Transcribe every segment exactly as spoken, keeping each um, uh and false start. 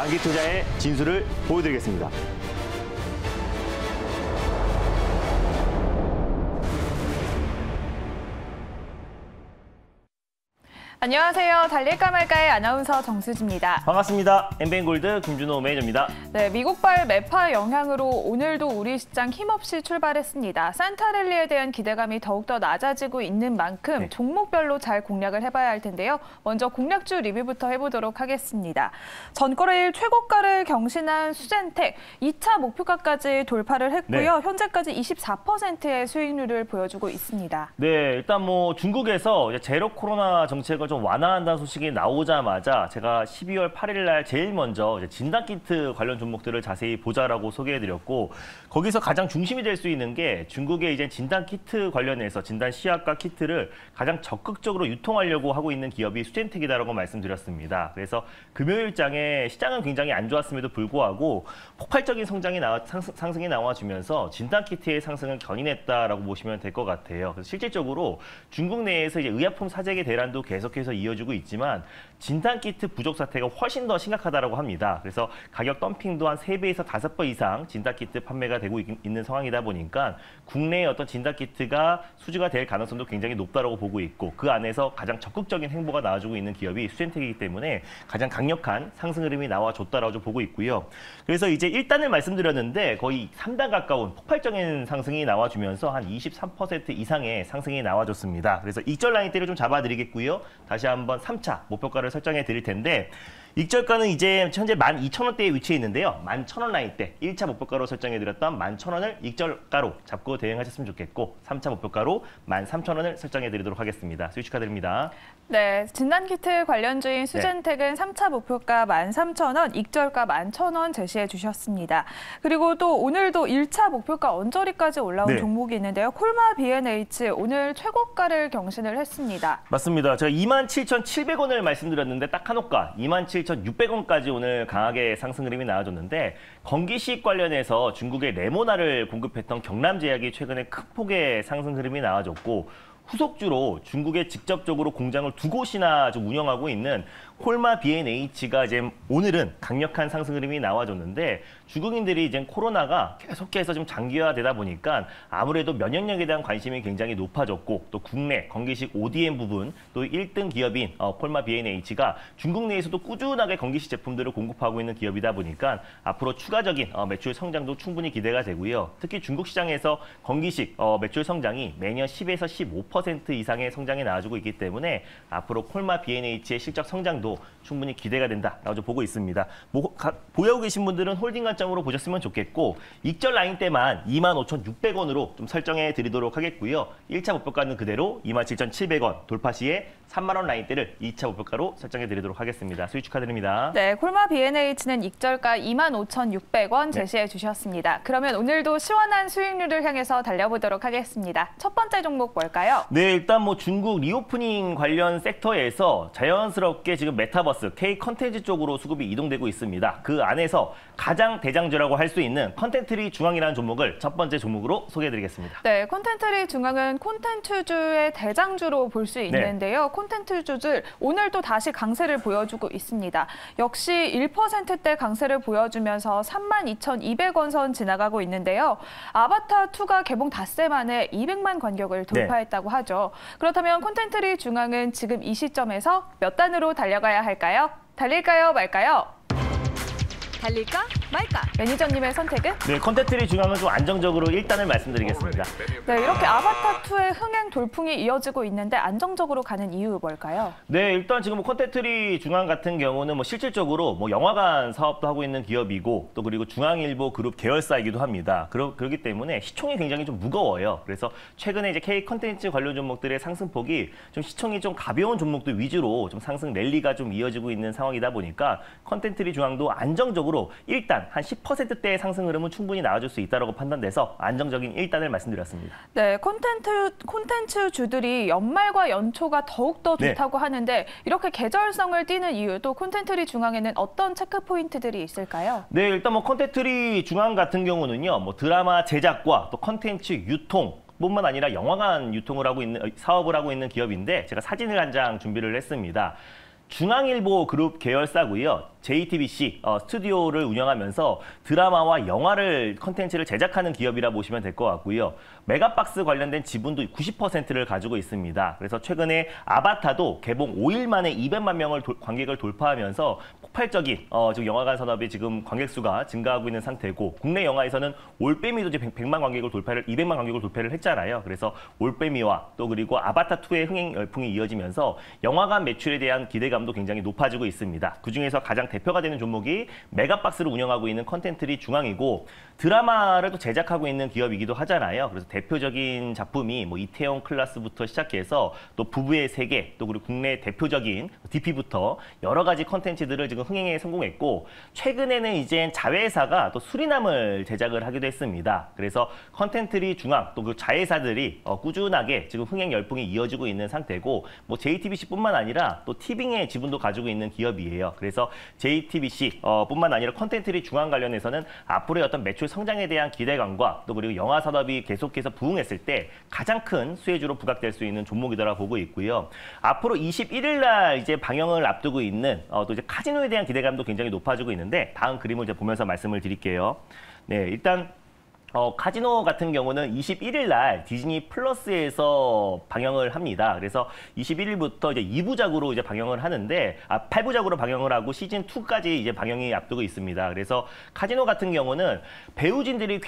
장기 투자의 진수를 보여드리겠습니다. 안녕하세요. 달릴까 말까의 아나운서 정수지입니다. 반갑습니다. 엠비엔골드 김준호 매니저입니다. 네, 미국발 매파 영향으로 오늘도 우리 시장 힘없이 출발했습니다. 산타랠리에 대한 기대감이 더욱더 낮아지고 있는 만큼 네. 종목별로 잘 공략을 해봐야 할 텐데요. 먼저 공략주 리뷰부터 해보도록 하겠습니다. 전거래일 최고가를 경신한 수젠텍 이 차 목표가까지 돌파를 했고요. 네. 현재까지 이십사 퍼센트의 수익률을 보여주고 있습니다. 네, 일단 뭐 중국에서 이제 제로 코로나 정책을 좀 완화한다는 소식이 나오자마자 제가 십이월 팔일 날 제일 먼저 이제 진단키트 관련 종목들을 자세히 보자라고 소개해드렸고, 거기서 가장 중심이 될 수 있는 게 중국의 이제 진단키트 관련해서 진단 시약과 키트를 가장 적극적으로 유통하려고 하고 있는 기업이 수젠텍이다라고 말씀드렸습니다. 그래서 금요일장에 시장은 굉장히 안 좋았음에도 불구하고 폭발적인 성장이 나와, 상승, 상승이 나와주면서 진단키트의 상승을 견인했다라고 보시면 될 것 같아요. 그래서 실질적으로 중국 내에서 이제 의약품 사재기 대란도 계속 계속해서 이어지고 있지만 진단키트 부족 사태가 훨씬 더 심각하다고 합니다. 그래서 가격 덤핑도 한 세 배에서 다섯 배 이상 진단키트 판매가 되고 있는 상황이다 보니까 국내의 어떤 진단키트가 수주가 될 가능성도 굉장히 높다고 보고 있고, 그 안에서 가장 적극적인 행보가 나와주고 있는 기업이 수젠텍이기 때문에 가장 강력한 상승 흐름이 나와줬다라고 보고 있고요. 그래서 이제 일 단을 말씀드렸는데 거의 삼 단 가까운 폭발적인 상승이 나와주면서 한 이십삼 퍼센트 이상의 상승이 나와줬습니다. 그래서 익절 라인대를 좀 잡아드리겠고요. 다시 한번 삼 차 목표가를 설정해 드릴 텐데, 익절가는 이제 현재 만 이천 원대에 위치해 있는데요. 만 천 원 라인대 일 차 목표가로 설정해 드렸던 만 천 원을 익절가로 잡고 대응하셨으면 좋겠고, 삼 차 목표가로 만 삼천 원을 설정해 드리도록 하겠습니다. 수익 축하드립니다. 네, 진단키트 관련주인 수젠텍은 네. 삼 차 목표가 만 삼천 원, 익절가 만 천 원 제시해 주셨습니다. 그리고 또 오늘도 일 차 목표가 언저리까지 올라온 네. 종목이 있는데요. 콜마 비엔에이치 오늘 최고가를 경신을 했습니다. 맞습니다. 제가 이만 칠천칠백 원을 말씀드렸는데 딱 한호가 이만 칠천육백 원까지 오늘 강하게 상승 흐름이 나와줬는데, 건기식 관련해서 중국의 레모나를 공급했던 경남제약이 최근에 큰 폭의 상승 흐름이 나와줬고, 후속주로 중국에 직접적으로 공장을 두 곳이나 좀 운영하고 있는 콜마 비엔에이치가 이제 오늘은 강력한 상승 흐름이 나와줬는데, 중국인들이 이제 코로나가 계속해서 좀 장기화되다 보니까 아무래도 면역력에 대한 관심이 굉장히 높아졌고, 또 국내 건기식 오디엠 부분 또 일 등 기업인 어, 콜마 비엔에이치가 중국 내에서도 꾸준하게 건기식 제품들을 공급하고 있는 기업이다 보니까 앞으로 추가적인 어, 매출 성장도 충분히 기대가 되고요. 특히 중국 시장에서 건기식 어, 매출 성장이 매년 십에서 십오 퍼센트 이상의 성장이 나와주고 있기 때문에 앞으로 콜마 비엔에이치의 실적 성장도 충분히 기대가 된다라고 보고 있습니다. 뭐, 가, 보유하고 계신 분들은 홀딩 관점으로 보셨으면 좋겠고, 익절 라인 때만 이만 오천육백 원으로 좀 설정해 드리도록 하겠고요. 일 차 목표가는 그대로 이만 칠천칠백 원, 돌파 시에 삼만 원 라인대를 이 차 목표가로 설정해 드리도록 하겠습니다. 수익 축하드립니다. 네, 콜마 비엔에이치는 익절가 이만 오천육백 원 제시해 네. 주셨습니다. 그러면 오늘도 시원한 수익률을 향해서 달려보도록 하겠습니다. 첫 번째 종목 뭘까요? 네, 일단 뭐 중국 리오프닝 관련 섹터에서 자연스럽게 지금 메타버스, K 컨텐츠 쪽으로 수급이 이동되고 있습니다. 그 안에서 가장 대장주라고 할 수 있는 컨텐트리 중앙이라는 종목을 첫 번째 종목으로 소개해드리겠습니다. 네, 컨텐트리 중앙은 콘텐츠주의 대장주로 볼 수 있는데요. 네. 콘텐츠주들 오늘 또 다시 강세를 보여주고 있습니다. 역시 일 퍼센트대 강세를 보여주면서 삼만 이천이백 원 선 지나가고 있는데요. 아바타투가 개봉 닷새 만에 이백만 관객을 돌파했다고 네. 하죠. 그렇다면 콘텐트리 중앙은 지금 이 시점에서 몇 단으로 달려가야 할까요? 달릴까요, 말까요? 달릴까 말까? 매니저님의 선택은? 네, 컨텐트리 중앙은 좀 안정적으로 일 단을 말씀드리겠습니다. 네, 이렇게 아바타투의 흥행 돌풍이 이어지고 있는데 안정적으로 가는 이유 뭘까요? 네, 일단 지금 컨텐트리 중앙 같은 경우는 뭐 실질적으로 뭐 영화관 사업도 하고 있는 기업이고, 또 그리고 중앙일보 그룹 계열사이기도 합니다. 그러, 그렇기 때문에 시총이 굉장히 좀 무거워요. 그래서 최근에 이제 K 컨텐츠 관련 종목들의 상승폭이 좀 시총이 좀 가벼운 종목들 위주로 좀 상승 랠리가 좀 이어지고 있는 상황이다 보니까 컨텐트리 중앙도 안정적으로 일단 한 십 퍼센트대의 상승 흐름은 충분히 나와줄 수 있다고 판단돼서 안정적인 일 단을 말씀드렸습니다. 네, 콘텐츠, 콘텐츠 주들이 연말과 연초가 더욱더 좋다고 네. 하는데, 이렇게 계절성을 띠는 이유, 또 콘텐트리 중앙에는 어떤 체크 포인트들이 있을까요? 네, 일단 뭐 콘텐트리 중앙 같은 경우는요, 뭐 드라마 제작과 또 콘텐츠 유통, 뿐만 아니라 영화관 유통을 하고 있는 사업을 하고 있는 기업인데, 제가 사진을 한 장 준비를 했습니다. 중앙일보 그룹 계열사고요. 제이티비씨 어, 스튜디오를 운영하면서 드라마와 영화를 컨텐츠를 제작하는 기업이라 보시면 될 것 같고요. 메가박스 관련된 지분도 구십 퍼센트를 가지고 있습니다. 그래서 최근에 아바타도 개봉 오 일 만에 이백만 명을 도, 관객을 돌파하면서 폭발적인 어, 지금 영화관 산업이 지금 관객 수가 증가하고 있는 상태고, 국내 영화에서는 올빼미도 이제 백만 관객을 돌파를 이백만 관객을 돌파를 했잖아요. 그래서 올빼미와 또 그리고 아바타 투의 흥행 열풍이 이어지면서 영화관 매출에 대한 기대감도 굉장히 높아지고 있습니다. 그중에서 가장 대표가 되는 종목이 메가박스를 운영하고 있는 컨텐츠리 중앙이고, 드라마를 또 제작하고 있는 기업이기도 하잖아요. 그래서 대표적인 작품이 뭐 이태원 클라스부터 시작해서 또 부부의 세계, 또 그리고 국내 대표적인 디피부터 여러 가지 컨텐츠들을 지금 흥행에 성공했고, 최근에는 이제 자회사가 또 수리남을 제작을 하기도 했습니다. 그래서 컨텐츠리 중앙 또 그 자회사들이 어, 꾸준하게 지금 흥행 열풍이 이어지고 있는 상태고, 뭐 제이티비씨뿐만 아니라 또 티빙의 지분도 가지고 있는 기업이에요. 그래서 제이티비씨 어, 뿐만 아니라 컨텐츠리 중앙 관련해서는 앞으로의 어떤 매출 성장에 대한 기대감과 또 그리고 영화 산업이 계속해서 부흥했을 때 가장 큰 수혜주로 부각될 수 있는 종목이더라 보고 있고요. 앞으로 이십일 일 날 이제 방영을 앞두고 있는 어, 또 이제 카지노에 대한 기대감도 굉장히 높아지고 있는데, 다음 그림을 이제 보면서 말씀을 드릴게요. 네, 일단 어, 카지노 같은 경우는 이십일 일 날 디즈니 플러스에서 방영을 합니다. 그래서 이십일 일부터 이제 이 부작으로 이제 방영을 하는데, 아, 팔 부작으로 방영을 하고 시즌 이까지 이제 방영이 앞두고 있습니다. 그래서 카지노 같은 경우는 배우진들이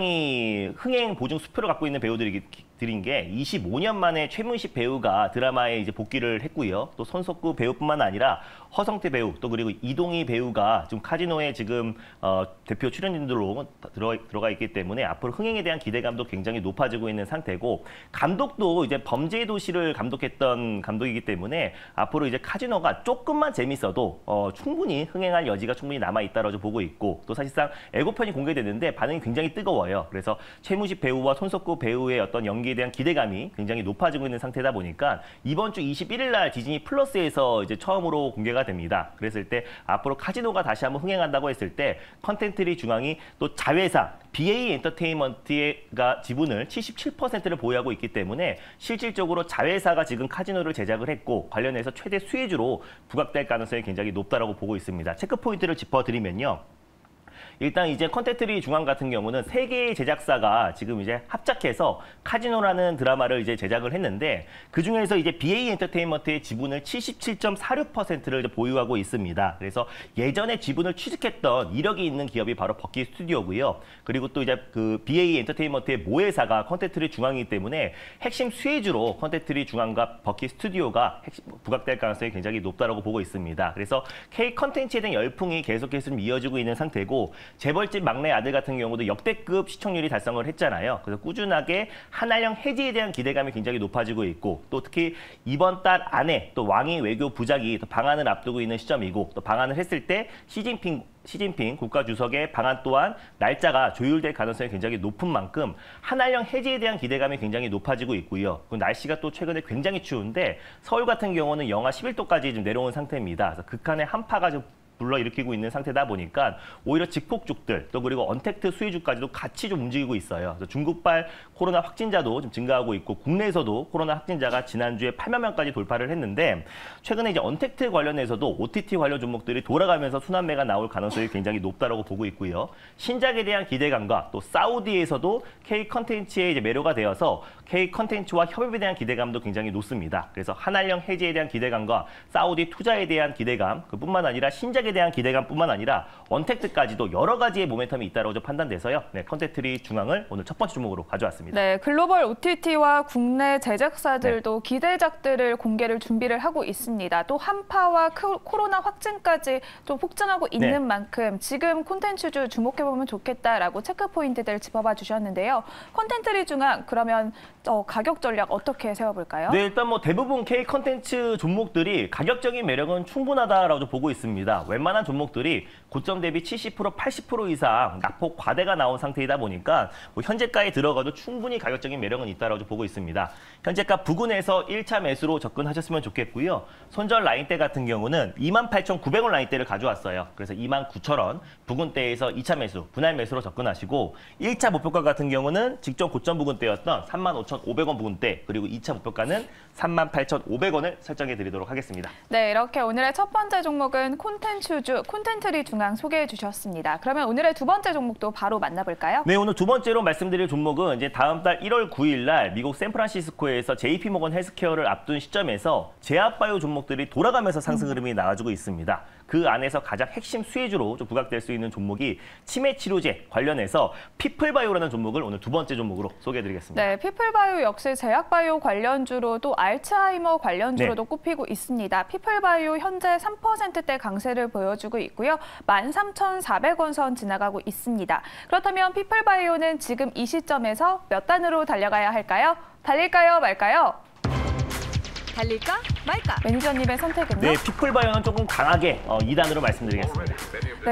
굉장히 흥행 보증 수표를 갖고 있는 배우들이 들인 게 이십오 년 만에 최문식 배우가 드라마에 이제 복귀를 했고요. 또 손석구 배우뿐만 아니라 허성태 배우, 또 그리고 이동희 배우가 지금 카지노에 지금 어, 대표 출연진들로 들어, 들어가 있기 때문에 앞으로 흥행에 대한 기대감도 굉장히 높아지고 있는 상태고, 감독도 이제 범죄의 도시를 감독했던 감독이기 때문에 앞으로 이제 카지노가 조금만 재밌어도 어, 충분히 흥행할 여지가 충분히 남아 있다고 보고 있고, 또 사실상 예고편이 공개됐는데 반응이 굉장히 뜨거워요. 그래서 최문식 배우와 손석구 배우의 어떤 연기에 대한 기대감이 굉장히 높아지고 있는 상태다 보니까 이번 주 이십일 일 날 디즈니 플러스에서 이제 처음으로 공개가 됩니다. 그랬을 때 앞으로 카지노가 다시 한번 흥행한다고 했을 때 컨텐츠리 중앙이 또 자회사 비에이 엔터테인먼트가 지분을 칠십칠 퍼센트를 보유하고 있기 때문에 실질적으로 자회사가 지금 카지노를 제작을 했고, 관련해서 최대 수혜주로 부각될 가능성이 굉장히 높다라고 보고 있습니다. 체크 포인트를 짚어드리면요. 일단 이제 컨텐츠리 중앙 같은 경우는 세 개의 제작사가 지금 이제 합작해서 카지노라는 드라마를 이제 제작을 했는데, 그 중에서 이제 비에이 엔터테인먼트의 지분을 칠십칠 점 사육 퍼센트를 보유하고 있습니다. 그래서 예전에 지분을 취득했던 이력이 있는 기업이 바로 버키 스튜디오고요. 그리고 또 이제 그 비에이 엔터테인먼트의 모회사가 컨텐츠리 중앙이기 때문에 핵심 수혜주로 컨텐츠리 중앙과 버키 스튜디오가 핵심, 부각될 가능성이 굉장히 높다고 보고 있습니다. 그래서 K 컨텐츠에 대한 열풍이 계속해서 이어지고 있는 상태고, 재벌집 막내 아들 같은 경우도 역대급 시청률이 달성을 했잖아요. 그래서 꾸준하게 한알령 해지에 대한 기대감이 굉장히 높아지고 있고, 또 특히 이번 달 안에 또 왕이 외교 부작이 또 방한을 앞두고 있는 시점이고, 또 방한을 했을 때 시진핑 시진핑 국가주석의 방한 또한 날짜가 조율될 가능성이 굉장히 높은 만큼 한알령 해지에 대한 기대감이 굉장히 높아지고 있고요. 그리고 날씨가 또 최근에 굉장히 추운데 서울 같은 경우는 영하 십일 도까지 좀 내려온 상태입니다. 그래서 극한의 한파가 좀 불러일으키고 있는 상태다 보니까 오히려 직폭죽들, 또 그리고 언택트 수혜주까지도 같이 좀 움직이고 있어요. 그래서 중국발 코로나 확진자도 좀 증가하고 있고, 국내에서도 코로나 확진자가 지난주에 팔만 명까지 돌파를 했는데, 최근에 이제 언택트 관련해서도 오티티 관련 종목들이 돌아가면서 순환매가 나올 가능성이 굉장히 높다고 보고 있고요. 신작에 대한 기대감과 또 사우디에서도 K 컨텐츠에 이제 매료가 되어서 K 컨텐츠와 협업에 대한 기대감도 굉장히 높습니다. 그래서 한알령 해지에 대한 기대감과 사우디 투자에 대한 기대감, 그뿐만 아니라 신작에 대한 기대감뿐만 아니라 언택트까지도 여러 가지의 모멘텀이 있다고 판단돼서요. 네, 컨텐츠리 중앙을 오늘 첫 번째 종목으로 가져왔습니다. 네, 글로벌 오티티와 국내 제작사들도 네. 기대작들을 공개를 준비를 하고 있습니다. 또 한파와 코로나 확진까지 좀 폭증하고 있는 네. 만큼 지금 콘텐츠주 주목해보면 좋겠다라고 체크 포인트들 짚어봐 주셨는데요. 콘텐츠리 중앙 그러면 어, 가격 전략 어떻게 세워볼까요? 네, 일단 뭐 대부분 K 컨텐츠 종목들이 가격적인 매력은 충분하다라고 보고 있습니다. 만한 종목들이 고점 대비 칠십 퍼센트, 팔십 퍼센트 이상 낙폭 과대가 나온 상태이다 보니까 뭐 현재가에 들어가도 충분히 가격적인 매력은 있다고 보고 있습니다. 현재가 부근에서 일 차 매수로 접근하셨으면 좋겠고요. 손절 라인대 같은 경우는 이만 팔천구백 원 라인대를 가져왔어요. 그래서 이만 구천 원 부근대에서 이 차 매수, 분할 매수로 접근하시고 일 차 목표가 같은 경우는 직전 고점 부근대였던 삼만 오천오백 원 부근대, 그리고 이 차 목표가는 삼만 팔천오백 원을 설정해 드리도록 하겠습니다. 네, 이렇게 오늘의 첫 번째 종목은 콘텐츠주, 콘텐트리 중앙 소개해 주셨습니다. 그러면 오늘의 두 번째 종목도 바로 만나볼까요? 네, 오늘 두 번째로 말씀드릴 종목은 이제 다음 달 일월 구일 날 미국 샌프란시스코에서 제이피모건 헬스케어를 앞둔 시점에서 제약바이오 종목들이 돌아가면서 상승 흐름이 나와주고 있습니다. 그 안에서 가장 핵심 수혜주로 좀 부각될 수 있는 종목이 치매 치료제 관련해서 피플바이오라는 종목을 오늘 두 번째 종목으로 소개해드리겠습니다. 네, 피플바이오 역시 제약바이오 관련주로 또 알츠하이머 관련주로도 네. 꼽히고 있습니다. 피플바이오 현재 삼 퍼센트대 강세를 보여주고 있고요. 만 삼천사백 원 선 지나가고 있습니다. 그렇다면 피플바이오는 지금 이 시점에서 몇 단으로 달려가야 할까요? 달릴까요, 말까요? 달릴까 말까? 매니저님의 선택은요? 네, 피플바이오는 조금 강하게 어, 이 단으로 말씀드리겠습니다. 네,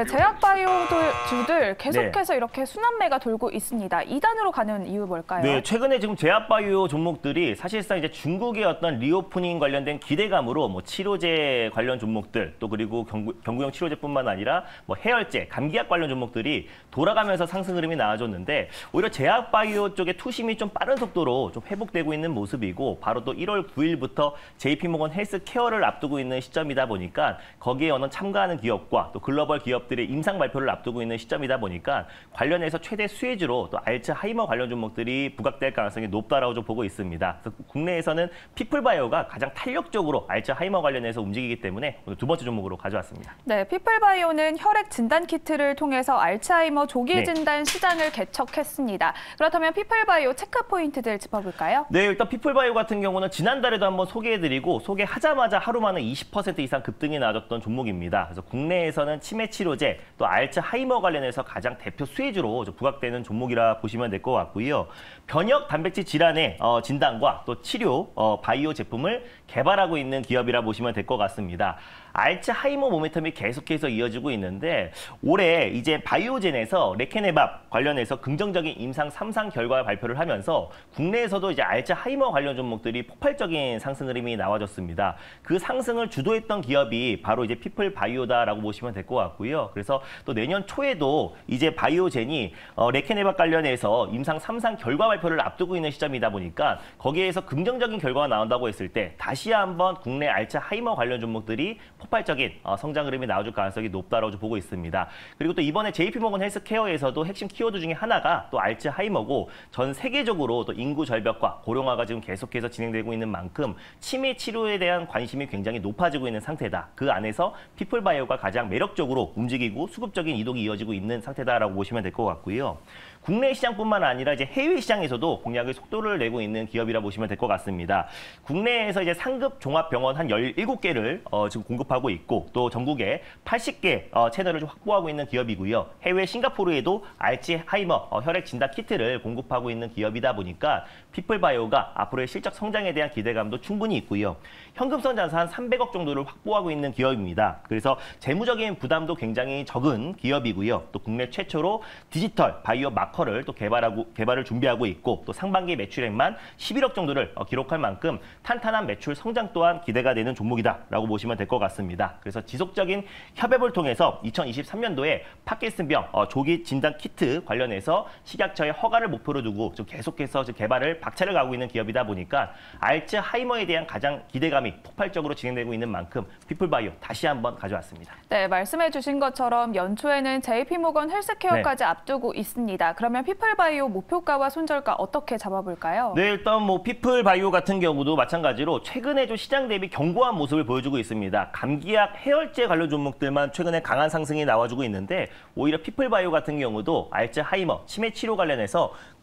제약바이오주들 계속해서 네. 이렇게 순환매가 돌고 있습니다. 이 단으로 가는 이유 뭘까요? 네, 최근에 지금 제약바이오 종목들이 사실상 이제 중국의 어떤 리오프닝 관련된 기대감으로 뭐 치료제 관련 종목들, 또 그리고 경구, 경구용 치료제뿐만 아니라 뭐 해열제, 감기약 관련 종목들이 돌아가면서 상승 흐름이 나와줬는데 오히려 제약바이오 쪽의 투심이 좀 빠른 속도로 좀 회복되고 있는 모습이고, 바로 또 일월 구일부터 제이피모건 헬스케어를 앞두고 있는 시점이다 보니까 거기에 어느 참가하는 기업과 또 글로벌 기업들의 임상 발표를 앞두고 있는 시점이다 보니까 관련해서 최대 수혜주로 또 알츠하이머 관련 종목들이 부각될 가능성이 높다라고 좀 보고 있습니다. 그래서 국내에서는 피플바이오가 가장 탄력적으로 알츠하이머 관련해서 움직이기 때문에 오늘 두 번째 종목으로 가져왔습니다. 네, 피플바이오는 혈액 진단 키트를 통해서 알츠하이머 조기 진단 네. 시장을 개척했습니다. 그렇다면 피플바이오 체크 포인트들 짚어볼까요? 네, 일단 피플바이오 같은 경우는 지난달에도 한번 소개해드리고 소개하자마자 하루 만에 이십 퍼센트 이상 급등이 나와줬던 종목입니다. 그래서 국내에서는 치매 치료제, 또 알츠하이머 관련해서 가장 대표 수혜주로 부각되는 종목이라 보시면 될 것 같고요. 변역 단백질 질환의 어, 진단과 또 치료 어, 바이오 제품을 개발하고 있는 기업이라 보시면 될 것 같습니다. 알츠하이머 모멘텀이 계속해서 이어지고 있는데 올해 이제 바이오젠에서 레케네밥 관련해서 긍정적인 임상 삼 상 결과 발표를 하면서 국내에서도 이제 알츠하이머 관련 종목들이 폭발적인 상승 흐름이 나와줬습니다. 그 상승을 주도했던 기업이 바로 이제 피플바이오다라고 보시면 될 것 같고요. 그래서 또 내년 초에도 이제 바이오젠이 어, 레케네밥 관련해서 임상 삼 상 결과 발표를 앞두고 있는 시점이다 보니까 거기에서 긍정적인 결과가 나온다고 했을 때 다시 한번 국내 알츠하이머 관련 종목들이 폭발적인 어, 성장 흐름이 나와줄 가능성이 높다라고 보고 있습니다. 그리고 또 이번에 제이피모건 헬스케어에서도 핵심 키워드 중에 하나가 또 알츠하이머고, 전 세계적으로 또 인구 절벽과 고령화가 지금 계속해서 진행되고 있는 만큼 치매 치료에 대한 관심이 굉장히 높아지고 있는 상태다. 그 안에서 피플바이오가 가장 매력적으로 움직이고 수급적인 이동이 이어지고 있는 상태다라고 보시면 될 것 같고요. 국내 시장뿐만 아니라 이제 해외 시장에서도 공략의 속도를 내고 있는 기업이라 보시면 될 것 같습니다. 국내에서 이제 상급 종합병원 한 열일곱 개를 어, 지금 공급하고 있고, 또 전국에 팔십 개 어, 채널을 좀 확보하고 있는 기업이고요. 해외 싱가포르에도 알츠하이머 어, 혈액 진단 키트를 공급하고 있는 기업이다 보니까 피플바이오가 앞으로의 실적 성장에 대한 기대감도 충분히 있고요. 현금성 자산 한 삼백억 정도를 확보하고 있는 기업입니다. 그래서 재무적인 부담도 굉장히 적은 기업이고요. 또 국내 최초로 디지털 바이오 마커를 또 개발하고 개발을 준비하고 있고, 또 상반기 매출액만 십일억 정도를 어, 기록할 만큼 탄탄한 매출 성장 또한 기대가 되는 종목이다라고 보시면 될 것 같습니다. 그래서 지속적인 협업을 통해서 이천이십삼 년도에 파킨슨병 어, 조기 진단 키트 관련해서 식약처의 허가를 목표로 두고 좀 계속해서 좀 개발을 박차를 가고 있는 기업이다 보니까 알츠하이머에 대한 가장 기대감이 폭발적으로 진행되고 있는 만큼 피플바이오 다시 한번 가져왔습니다. 네, 말씀해 주신 것처럼 연초에는 제이피모건 헬스케어까지 네. 앞두고 있습니다. 그러면 피플바이오 목표가와 손절가 어떻게 잡아볼까요? 네, 일단 뭐 피플바이오 같은 경우도 마찬가지로 최근에 좀 시장 대비 견고한 모습을 보여주고 있습니다. 감기약, 해열제 관련 종목들만 최근에 강한 상승이 나와주고 있는데 오히려 피플바이오 같은 경우도 알츠하이머, 치매 치료 관련해서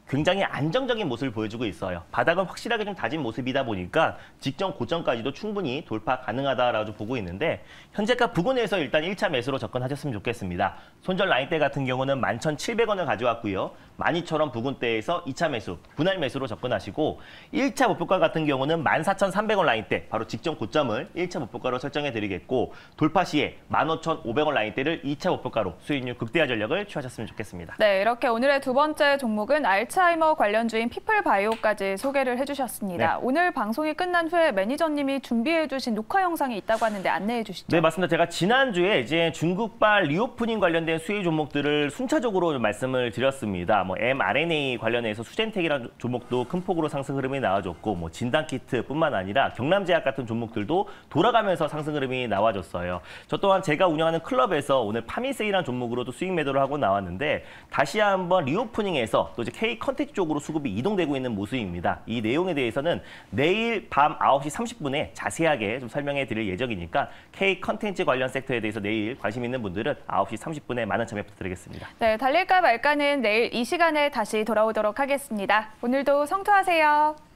굉장히 안정적인 모습을 보여주고 있어요. 바닥은 확실하게 좀 다진 모습이다 보니까 직전 고점까지도 충분히 돌파 가능하다라고 보고 있는데 현재가 부근에서 일단 일 차 매수로 접근하셨으면 좋겠습니다. 손절 라인대 같은 경우는 만 천칠백 원을 가져왔고요. 만 이천 원 부근대에서 이 차 매수, 분할 매수로 접근하시고 일 차 목표가 같은 경우는 만 사천 삼백 원 라인대, 바로 직전 고점을 일 차 목표가로 설정해드리겠고 돌파 시에 만 오천 오백 원 라인대를 이 차 목표가로 수익률 극대화 전략을 취하셨으면 좋겠습니다. 네, 이렇게 오늘의 두 번째 종목은 알츠하이머 관련주인 피플바이오까지 소개를 해주셨습니다. 네. 오늘 방송이 끝난 후에 매니저님이 준비해주신 녹화 영상이 있다고 하는데 안내해 주시죠. 네, 맞습니다. 제가 지난주에 이제 중국발 리오프닝 관련된 수혜 종목들을 순차적으로 좀 말씀을 드렸습니다. 뭐 엠알엔에이 관련해서 수젠텍이라는 종목도 큰 폭으로 상승 흐름이 나와줬고, 뭐 진단키트뿐만 아니라 경남제약 같은 종목들도 돌아가면서 상승 흐름이 나와줬어요. 저 또한 제가 운영하는 클럽에서 오늘 파미세이라는 종목으로도 수익 매도를 하고 나왔는데 다시 한번 리오프닝에서 또 이제 K 컨텐츠 쪽으로 수급이 이동되고 있는 모습입니다. 이 내용에 대해서는 내일 밤 아홉 시 삼십 분에 자세하게 좀 설명해 드릴 예정이니까 K 컨텐츠 관련 섹터에 대해서 내일 관심 있는 분들은 아홉 시 삼십 분에 많은 참여 부탁드리겠습니다. 네, 달릴까 말까는 내일 이 시간에 다시 돌아오도록 하겠습니다. 오늘도 성투하세요.